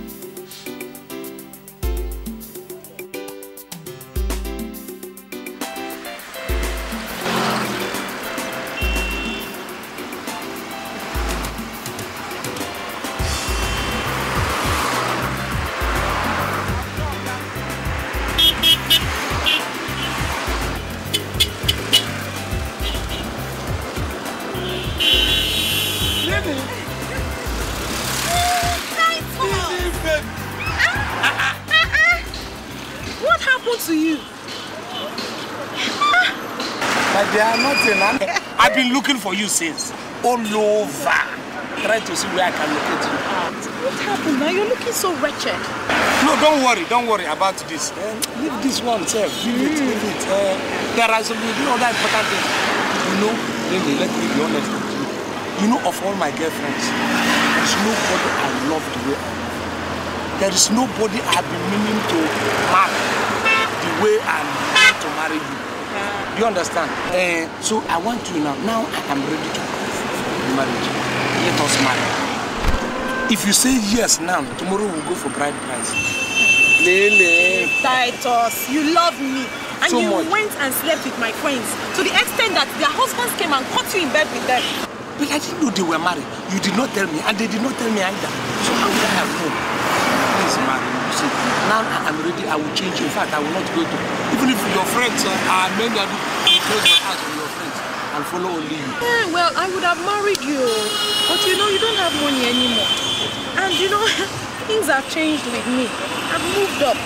They are nothing. I've been looking for you since. All over. Trying to see where I can locate you. What happened now? You're looking so wretched. No, don't worry. Don't worry about this. Uh, leave this one, sir. Leave mm. it. Leave it. Uh, there are some you know, other important things. You know, Lily, let me be honest with you. You know, of all my girlfriends, there's nobody I love the way I love. There is nobody I've been meaning to marry the way I'm meaning to marry you. You understand? Uh, so I want you now. Now I am ready to marry. Let us marry. If you say yes now, tomorrow we'll go for bride price. Lele. Titus, you love me. And so you much. went and slept with my friends to the extent that their husbands came and caught you in bed with them. But I didn't know they were married. You did not tell me, and they did not tell me either. So how would I have known? Please marry. You see, now I am ready. I will change. In fact, I will not go to. Even if your friends are many, I will close my eyes on your friends and follow only you. Yeah, well, I would have married you, but you know, you don't have money anymore. And you know, things have changed with me. I've moved up.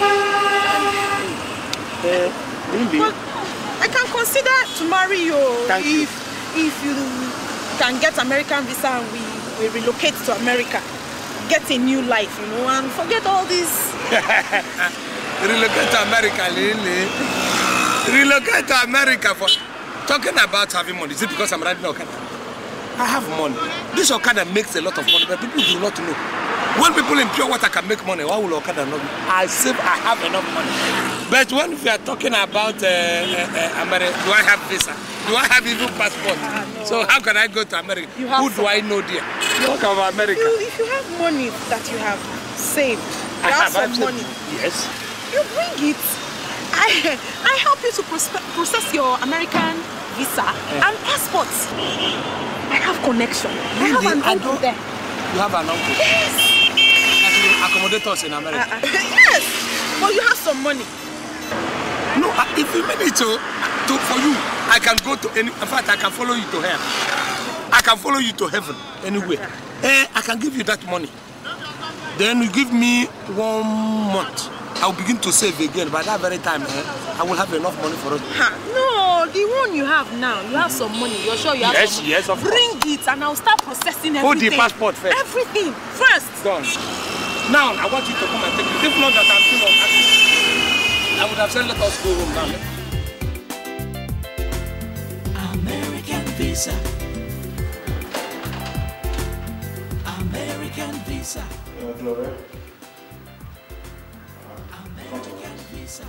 Uh, really? Well, I can consider to marry you Thank if you. if you can get American visa and we, we relocate to America. Get a new life, you know, and forget all this. Relocate to America, Lily. Relocate to America for talking about having money. Is it because I'm riding Okada? I have money. This Okada makes a lot of money, but people do not know. When people in pure water can make money, why will Okada not? I save, I have enough money. But when we are talking about uh, uh, America, do I have visa? Do I have even passport? Ah, no. So how can I go to America? Who do I know there? Talk about America. You, if you have money that you have saved, you I have, have some money. Yes. You bring it. I I help you to process your American visa yeah. and passport. I have connection. Really? I have an uncle there. You have an uncle? Yes. That will accommodate us in America? Uh, uh, yes. But you have some money. No, uh, if you mean it to, to, for you, I can go to any, in fact, I can follow you to hell. I can follow you to heaven anyway. Eh, I can give you that money. Then you give me one month. I'll begin to save again. By that very time, eh, I will have enough money for us. Ha, no, the one you have now, you have some money. You're sure you have yes, some money? Yes, yes, of Bring course. it and I'll start processing everything. Hold the passport first. Everything first. Done. Now, I want you to come and take it. If not that I'm still on active, I would have said let us go home now. American visa. American visa. Uh, Gloria. American visa.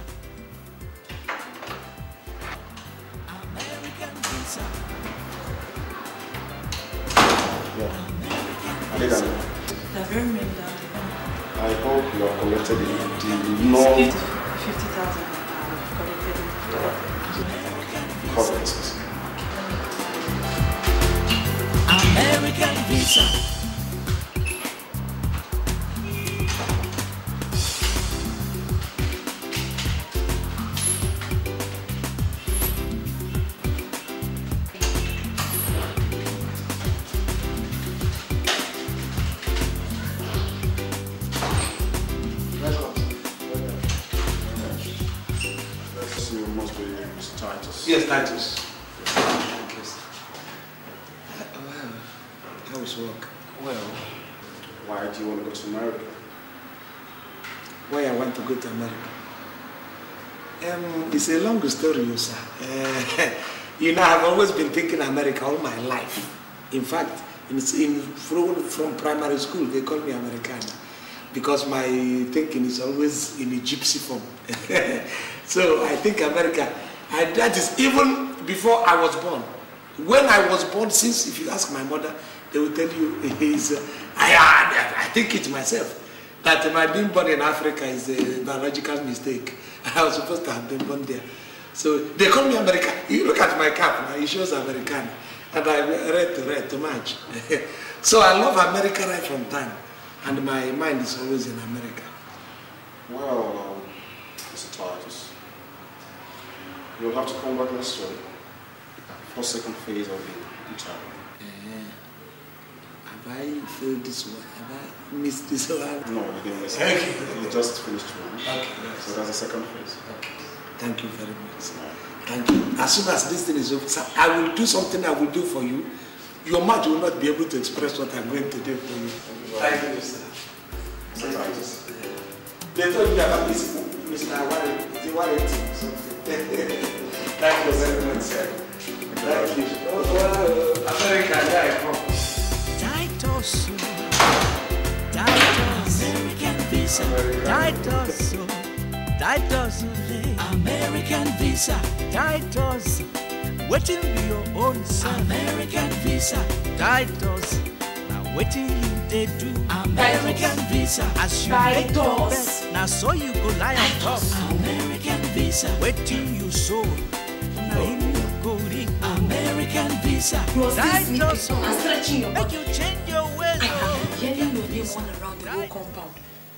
American visa. Yeah. American. They're very many down. I hope you are collected in the no fifty thousand. Collected in covenants. American visa. You must be Mister Titus. Yes, Titus. Yes. Uh, well, how is work? Well, why do you want to go to America? Why I want to go to America? Um, it's a long story, sir. Uh, you know, I've always been thinking America all my life. In fact, in, in from, from primary school, they call me Americana because my thinking is always in a gypsy form. So I think America, I, that is even before I was born. When I was born, since if you ask my mother, they will tell you, is, uh, I, I, I think it myself, that my being born in Africa is a biological mistake. I was supposed to have been born there. So they call me American. You look at my cap now, it shows American. And I read to read too much. So I love America right from time. And my mind is always in America. Well, um, Mister Titus, you'll have to come back next year for second phase of the trial. Uh, have I failed this one? Have I missed this one? No, you didn't miss Okay. it. You just finished one. Okay, yes. So that's the second phase. Okay. Thank you very much. Thank you. As soon as this thing is over, sir, I will do something I will do for you. Your mouth will not be able to express what I'm going to do for you. Thank you, sir. Thank you. They told me about this, Mister Warrington, something. Thank you very much, sir. Thank you. Oh, well, America, there I come. Titus, Titus, American visa. Titus, Titus, American visa. Titus, waiting be your own son. American visa. Titus, now waiting you they do. American visa. As you make your best, now so you go lie on top. American visa. Waiting you so, now you go in. American visa. You are still Titus, sleeping and stretching your make body. you change your ways. I have been hearing your name all around the whole compound.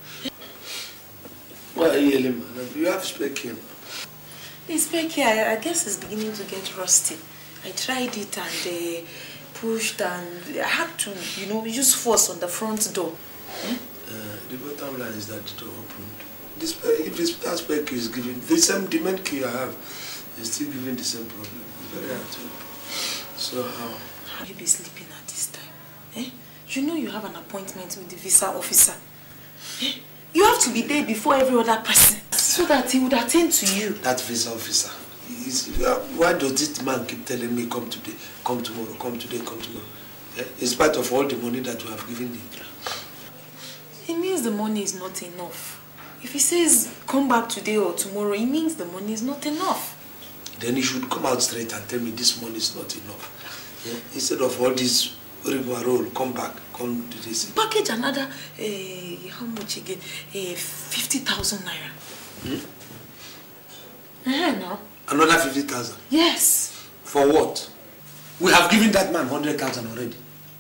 Well, Yelima, you have spoken. This back here, I guess it's beginning to get rusty. I tried it and uh, pushed and I had to, you know, use force on the front door. Hmm? Uh, the bottom line is that the door opened. This, if this aspect is giving the same demand key I have, is still giving the same problem. It's very hard to. So how? How you be sleeping at this time? Eh? You know you have an appointment with the visa officer. Eh? You have to be there before every other person so that he would attend to you. That visa officer. Is, why does this man keep telling me come today, come tomorrow, come today, come tomorrow? Eh? In spite of all the money that we have given him. It means the money is not enough. If he says come back today or tomorrow, it means the money is not enough. Then he should come out straight and tell me this money is not enough. Yeah? Instead of all this rigmarole, come back, come to this. Package another, uh, how much again? Uh, fifty thousand naira. Hmm? Uh, no. Another fifty thousand? Yes. For what? We have given that man one hundred thousand already.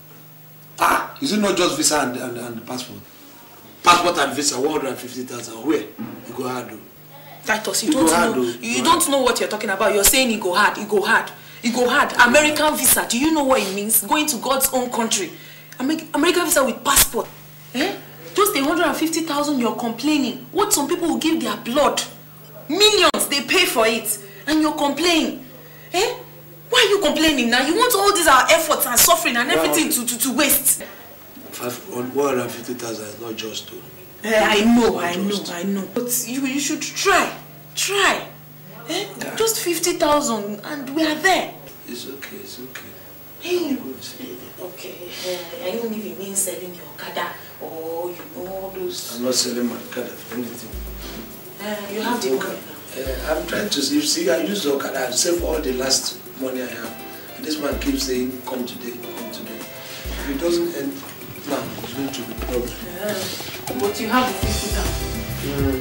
Ah, is it not just visa and, and, and passport? Passport and visa, one hundred fifty thousand. Where? You go hard, though. Titus, you, you don't know. Hard, you don't hard. know what you're talking about. You're saying you go hard, you go hard. You go hard. American visa. Do you know what it means? Going to God's own country. American visa with passport. Eh? Just the one hundred fifty thousand you're complaining. What some people will give their blood. Millions, they pay for it. And you're complaining. Eh? Why are you complaining now? You want all these our efforts and suffering and everything well, to, to, to waste. one hundred fifty thousand is not just to. Eh, I know, I know, I know. But you, you should try. Try. Eh? Yeah. Just fifty thousand and we are there. It's okay, it's okay. Hey, okay. Uh, I don't even mean selling your kada or you know all those. I'm not selling my kada for anything. Uh, you have the money now. Uh, I'm trying to see. You see, I use the Okada. I save all the last money I have. And this man keeps saying, come today, come today. If it doesn't end now, it's going to be a problem. Yeah. But you have the fifty now. Mm.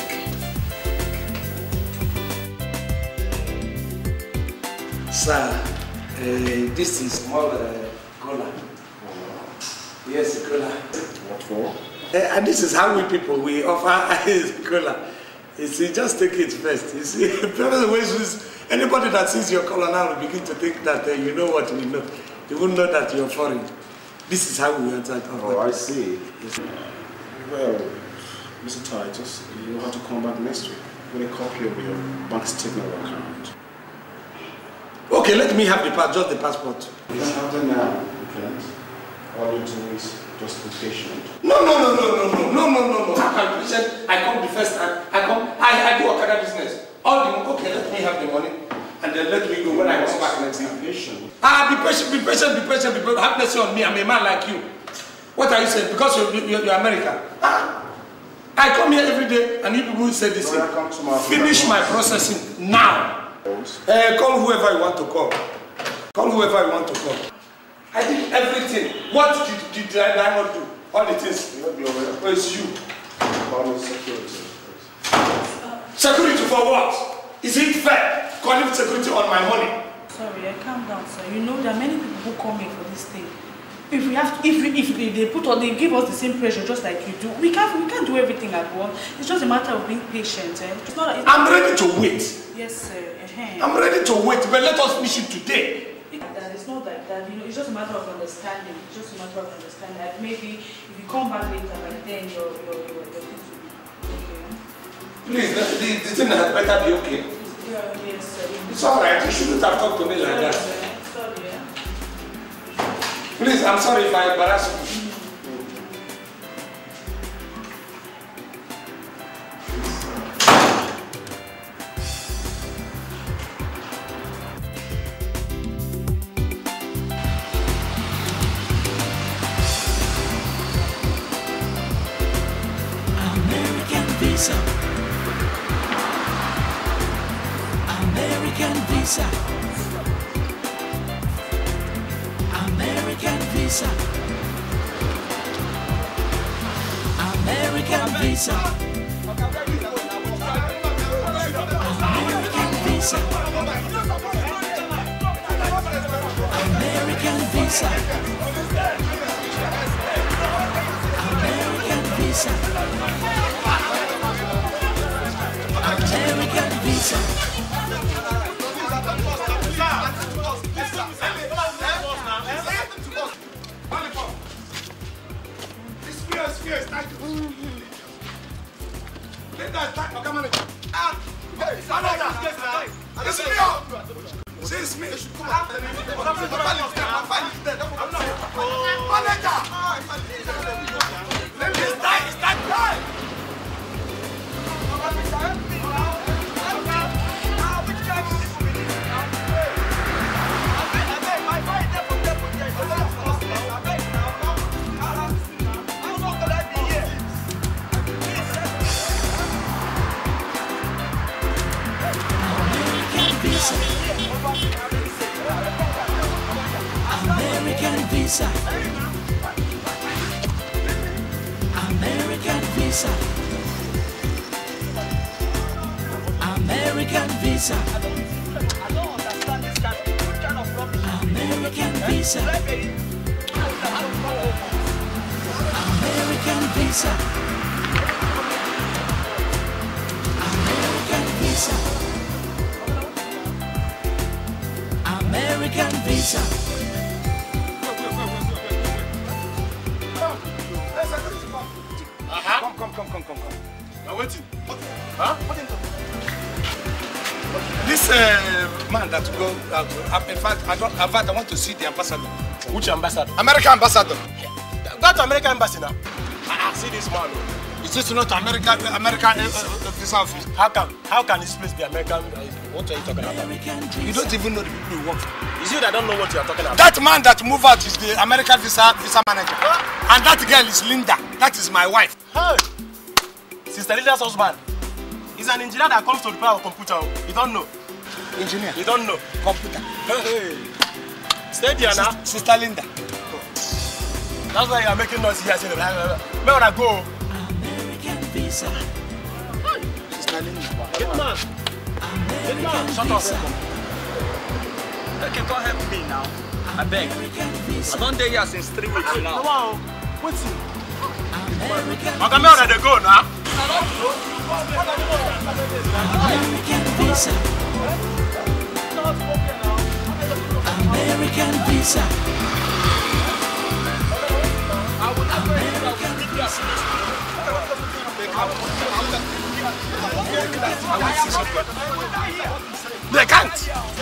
Sir, uh, this is more uh, cola. Yes, cola. What for? Uh, and this is how we people, we offer cola. You see, just take it first. You see, anybody that sees your color now will begin to think that uh, you know what we know. You won't know that you're foreign. This is how we enter. Oh, I see. Well, Mister Titus, you'll have to come back next week with a copy of your bank statement or account. Okay, let me have the pass, just the passport. You can have them now. You can't. All you do is just be patient. No, no, no, no, no, no, no, no, no, no. I can patient. I come the first time. I come. I, I do Okada business. All the okay, let me have the money, and then let me go when I come back next time. Be patient. Ah, be patient, be patient, be patient, be patient. Have mercy on me. I'm a man like you. What are you saying? Because you're, you're, you're American. Ah, I come here every day, and you people say this. No, I come to my Finish my processing now. Uh, call whoever you want to call. Call whoever you want to call. I did everything. What did, did, did I not do? All the things. Where is you? Call security. Security for what? Is it fair? Calling security on my money? Sorry, I calm down, sir. You know there are many people who come here for this thing. If we have, to, if, we, if they put on, they give us the same pressure just like you do. We can't, we can't do everything at once. It's just a matter of being patient. Eh? It's not. It's I'm ready to wait. Yes, sir. Uh-huh. I'm ready to wait, but let us finish it today. That it's not like that. You know, it's just a matter of understanding. It's just a matter of understanding. Like maybe if you come back later, by then your your your, your things will be okay. Please, the, the, the thing had better be okay. Yeah, yes, sir. It's all right. You shouldn't have talked to me like that. Sorry, yeah. Please, I'm sorry if I embarrass you. American visa. American visa. American visa. American visa. American visa. American visa. American visa. American visa. It's me. American visa. American visa. American visa. American visa. American visa. American visa. American visa. Uh-huh. Come, come, come, come, come, come. Now waiting. Huh? This uh, man that go out. Uh, in fact, I don't. In fact, I want to see the ambassador. Which ambassador? American ambassador. Go to American embassy now. I, I see this man. Is this not American American uh, uh, visa office? How can how can this place be American? Uh, what are you talking about? You don't even know the people you work for. Is it that I don't know what you are talking about? That man that move out is the American visa visa manager, huh? And that girl is Linda. That is my wife. Hey, Sister Linda's husband. Is He's an engineer that comes to repair our computer. You don't know. Engineer? You don't know. Computer. Hey. Stay there now. Sister Linda. That's why you are making noise here. Where would I go? American visa. Sister Linda. Get man. Get man. Shut up. Okay, come help me now. I beg. I don't dare here since three weeks now. Come on. What's it? I come out and go now. American visa. American visa. They can't.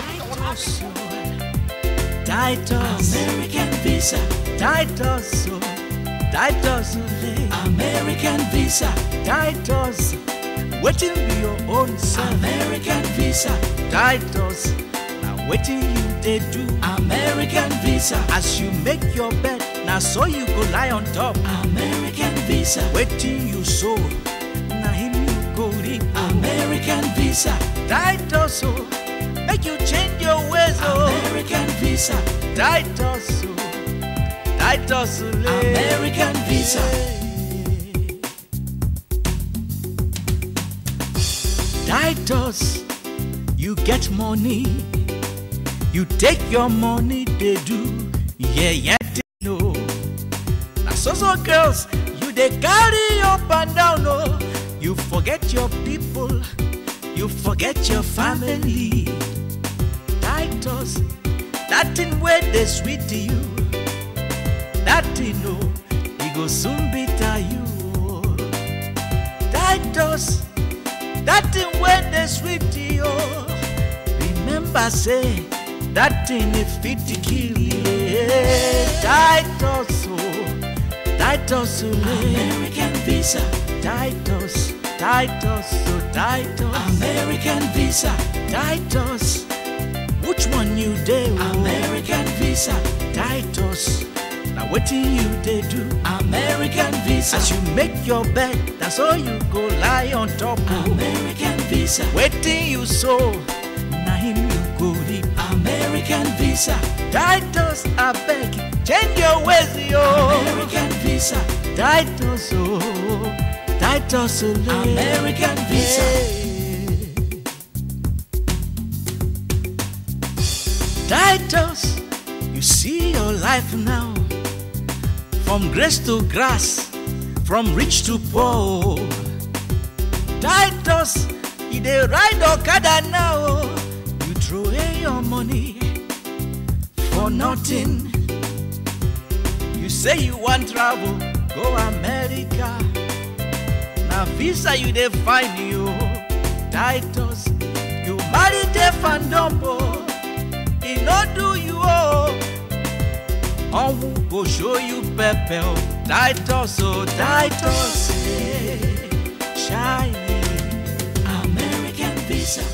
Titus. American visa. Titus. Titus. American visa. Titus. Waiting be your own self. American visa. Titus. Now waiting you they do. American visa. As you make your bed, now so you go lie on top. American visa. Waiting you sow, now him you go reap. American visa. Titus, oh, make you change your ways, oh. American visa. Titus, oh, Titus, oh, American visa. Titus, you get money, you take your money, they do, yeah, yeah, they know. Now, so, so girls, you they carry up and down, oh. You forget your people, you forget your family. Titus, that thing where they sweet to you, that thing, oh, it go soon bitter you, oh. Titus, that thing when they sweet to you, remember say, that thing is fit to kill you. Titus, oh, Titus, oh, American visa. Titus, Titus, oh, Titus, American visa. Titus, which one you do? American visa. Titus, now what do you they do? American visa. As you make your bed, that's all you go lie on top of. American visa. Waiting you sow, now him you go reap. American visa. Titus, I beg, change your ways, yo. American visa. Titus, oh, Titus, oh, American visa. Titus, you see your life now, from grace to grass, from rich to poor. Titus, you dey ride Okada now, you throw away your money for nothing. You say you want travel, go America. Now visa you dey find you, Titus. You marry the Fandombo, he no do you oh. On who go show you Pepe, oh. Titus, oh Titus, eh, shiny. American visa.